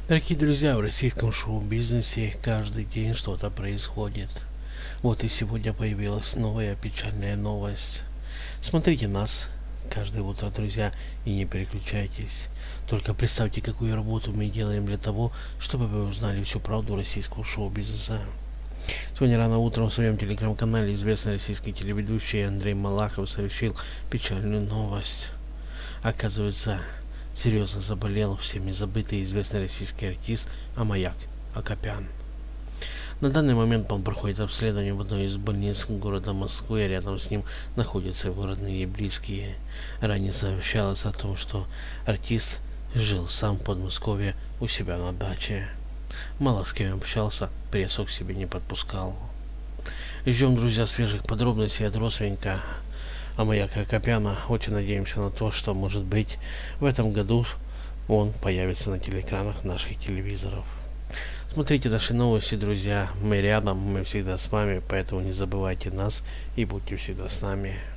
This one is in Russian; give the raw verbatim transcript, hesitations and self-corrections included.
Дорогие друзья, в российском шоу-бизнесе каждый день что-то происходит. Вот и сегодня появилась новая печальная новость. Смотрите нас каждое утро, друзья, и не переключайтесь. Только представьте, какую работу мы делаем для того, чтобы вы узнали всю правду российского шоу-бизнеса. Сегодня рано утром в своем телеграм-канале известный российский телеведущий Андрей Малахов сообщил печальную новость. Оказывается, серьезно заболел всеми забытый известный российский артист Амаяк Акопян. На данный момент он проходит обследование в одной из больниц города Москвы, а рядом с ним находятся его родные и близкие. Ранее сообщалось о том, что артист жил сам в Подмосковье у себя на даче. Мало с кем общался, прессу к себе не подпускал. Ждем, друзья, свежих подробностей от родственника Амаяка Акопяна. Очень надеемся на то, что, может быть, в этом году он появится на телеэкранах наших телевизоров. Смотрите наши новости, друзья. Мы рядом, мы всегда с вами, поэтому не забывайте нас и будьте всегда с нами.